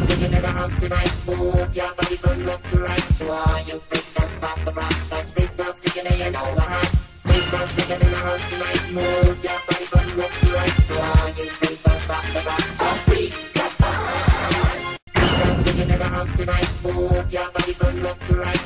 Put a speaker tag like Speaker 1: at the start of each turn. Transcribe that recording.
Speaker 1: digging in the house tonight. Move your body from left to right. To all you freaks pop the rock. Cause they stop digging in, you know what hot. They stop digging in the house tonight. Move your body from left to right. To all you freaks pop the rock. A freak, come on. They stop digging in the house tonight. Move your body from left to right.